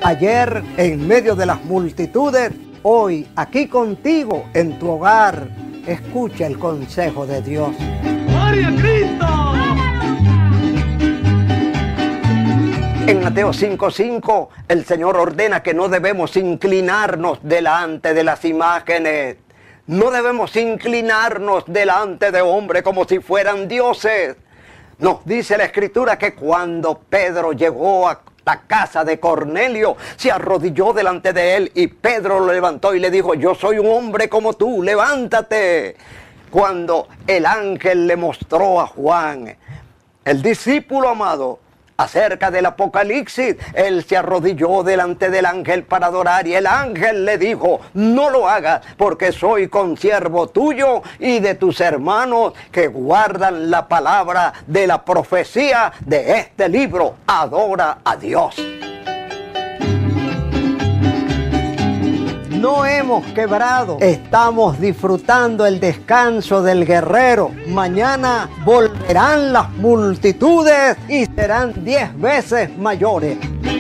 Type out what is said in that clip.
Ayer en medio de las multitudes, hoy aquí contigo en tu hogar. Escucha el consejo de Dios. ¡Gloria a Cristo! En Mateo 5:5, el Señor ordena que no debemos inclinarnos delante de las imágenes. No debemos inclinarnos delante de hombres como si fueran dioses. Nos dice la Escritura que cuando Pedro llegó a la casa de Cornelio, se arrodilló delante de él y Pedro lo levantó y le dijo: yo soy un hombre como tú, levántate. Cuando el ángel le mostró a Juan, el discípulo amado, acerca del Apocalipsis, él se arrodilló delante del ángel para adorar y el ángel le dijo: no lo hagas, porque soy consiervo tuyo y de tus hermanos que guardan la palabra de la profecía de este libro. Adora a Dios. No hemos quebrado, estamos disfrutando el descanso del guerrero. Mañana volverán las multitudes y serán 10 veces mayores.